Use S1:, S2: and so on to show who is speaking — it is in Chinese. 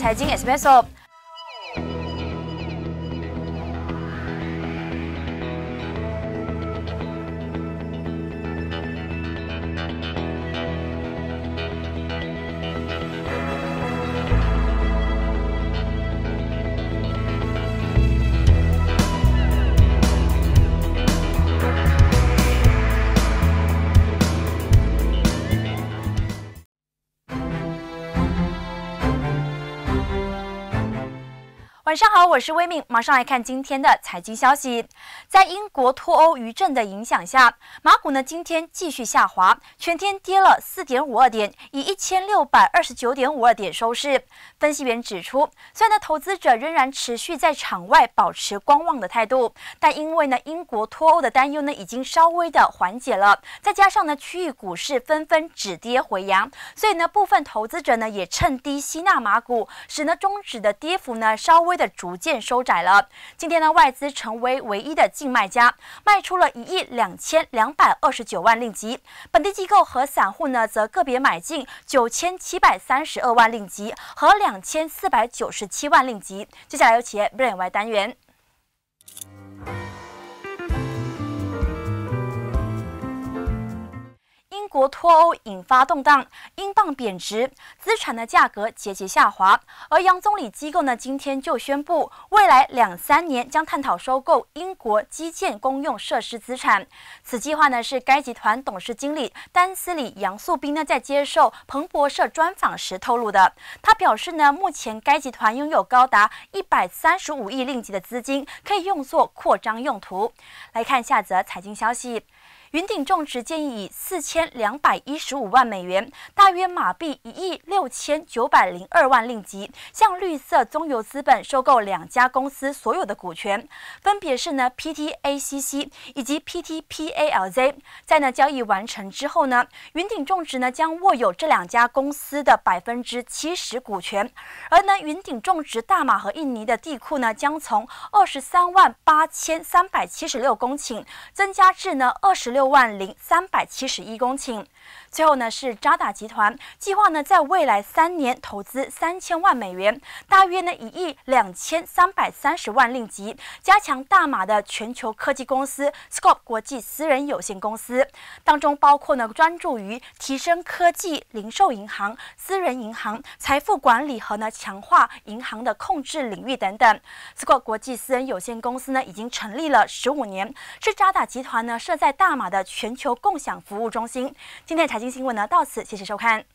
S1: 财经 Espresso。晚上好，我是威敏，马上来看今天的财经消息。在英国脱欧余震的影响下，马股呢今天继续下滑，全天跌了4.52点，以1629.52点收市。分析员指出，虽然呢投资者仍然持续在场外保持观望的态度，但因为呢英国脱欧的担忧呢已经稍微的缓解了，再加上呢区域股市纷纷止跌回扬，所以呢部分投资者呢也趁低吸纳马股，使呢中指的跌幅呢稍微的逐渐收窄了。今天呢，外资成为唯一的净卖家，卖出了1亿2229万令吉。本地机构和散户呢，则个别买进9732万令吉和2497万令吉。接下来有企业 Brain 外单元。英国脱欧引发动荡，英镑贬值，资产的价格节节下滑。而杨总理机构呢，今天就宣布，未来2-3年将探讨收购英国基建公用设施资产。此计划呢，是该集团董事经理丹斯里·杨素斌呢在接受彭博社专访时透露的。他表示呢，目前该集团拥有高达135亿令吉的资金，可以用作扩张用途。来看下则财经消息。云顶种植建议以4215万美元，大约马币1亿6902万令吉，向绿色棕油资本收购2家公司所有的股权，分别是呢 PTACC 以及 PTPALZ。在呢交易完成之后呢，云顶种植呢将握有这2家公司的70%股权，而呢云顶种植大马和印尼的地库呢将从238376公顷增加至呢260371公顷。最后呢是渣打集团计划呢在未来3年投资3000万美元，大约呢1亿2330万令吉，加强大马的全球科技公司 Scope 国际私人有限公司，当中包括呢专注于提升科技、零售银行、私人银行、财富管理和呢强化银行的控制领域等等。Scope 国际私人有限公司呢已经成立了15年，是渣打集团呢设在大马的全球共享服务中心。今天的财经新闻呢到此，谢谢收看。